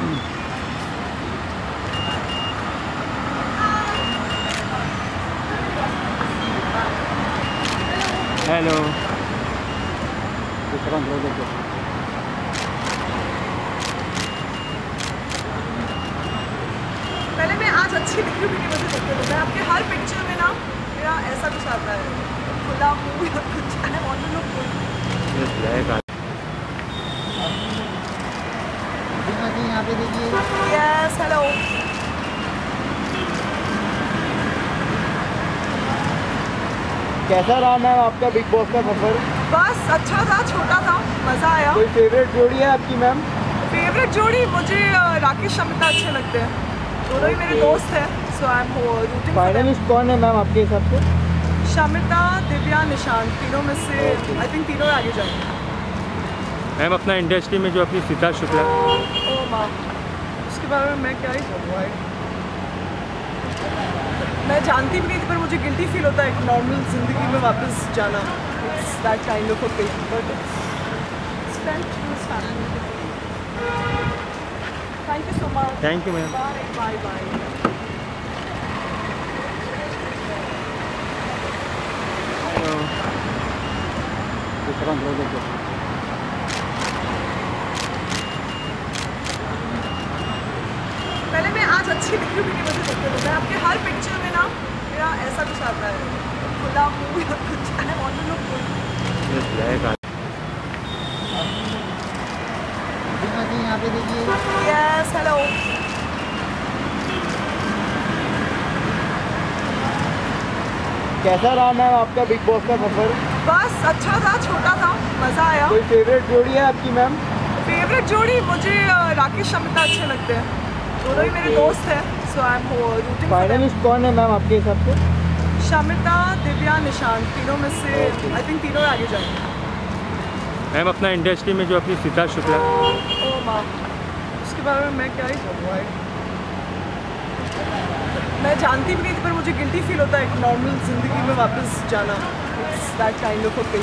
Hello. पहले मैं आज अच्छी दिख रही हूँ कि मुझे देखते हो, मैं आपके हर पिक्चर में ना मेरा ऐसा कुछ आता है, खुला मुँह या कुछ है ऑन द यहाँ पे देखिए। Yes hello. कैसा रहा मैम आपका बिग बॉस का सफर? बस अच्छा था, छोटा था, मज़ा आया। कोई फेवरेट जोड़ी है आपकी मैम? फेवरेट जोड़ी मुझे राकेश शमिता अच्छे लगते हैं, दोनों ही मेरे दोस्त हैं, so I am rooting. Finalist कौन है मैम आपके हिसाब से? शमिता, दिव्या, निशांत, तीनों में से आई थिंक तीनों आगे जाएंगे। मैम अपना इंडस्ट्री में जो अपनी सिद्धार्थ शुक्ला, ओ माँ, उसके बारे में मैं क्या ही कहूँ, मैं जानती भी नहीं थी, पर मुझे गिल्टी फील होता है एक नॉर्मल ज़िंदगी में वापस जाना। It's that kind of a thing, but it's spent with family. Thank you so much. Thank you ma'am. Bye bye bye. पहले मैं आज अच्छी दिख रही हूँ कि मुझे देखते हो, मैं आपके हर पिक्चर में ना मेरा ऐसा कुछ आता है, खुला मुँह या कुछ है ऑन द यहाँ पे देखिए। Yes hello. कैसा रहा मैम आपका बिग बॉस का सफर? बस अच्छा था, छोटा था, मज़ा आया। कोई फेवरेट जोड़ी है आपकी मैम? फेवरेट जोड़ी मुझे राकेश शमिता अच्छे लगते हैं, दोनों ही मेरे दोस्त हैं, so I am rooting. Finalist कौन है मैम आपके हिसाब से? शमिता, दिव्या, निशांत, तीनों में से आई थिंक तीनों आगे जाएंगे। मैम अपना इंडस्ट्री में जो अपनी सिद्धार्थ शुक्ला, ओ माँ, उसके बारे में मैं क्या ही कहूँ, मैं जानती भी नहीं थी, पर मुझे गिल्टी फील होता है एक नॉर्मल ज़िंदगी में वापस जाना। It's that kind of a thing.